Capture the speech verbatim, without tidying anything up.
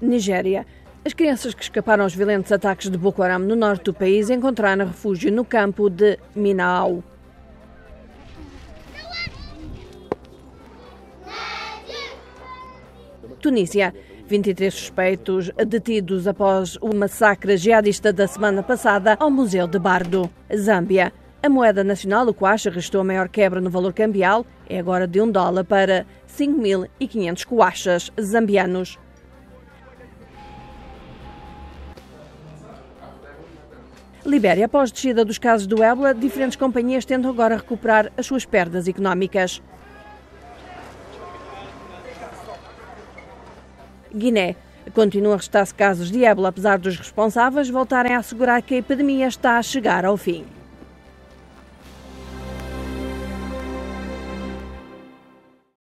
Nigéria. As crianças que escaparam aos violentos ataques de Boko Haram no norte do país encontraram refúgio no campo de Minau. Tunísia. vinte e três suspeitos detidos após o massacre jihadista da semana passada ao Museu de Bardo. Zâmbia. A moeda nacional, o kwacha, registrou a maior quebra no valor cambial, é agora de um dólar para cinco mil e quinhentos kwachas zambianos. Libéria. Após a descida dos casos do ébola, diferentes companhias tentam agora recuperar as suas perdas económicas. Guiné. Continua a restar-se casos de ébola, apesar dos responsáveis voltarem a assegurar que a epidemia está a chegar ao fim.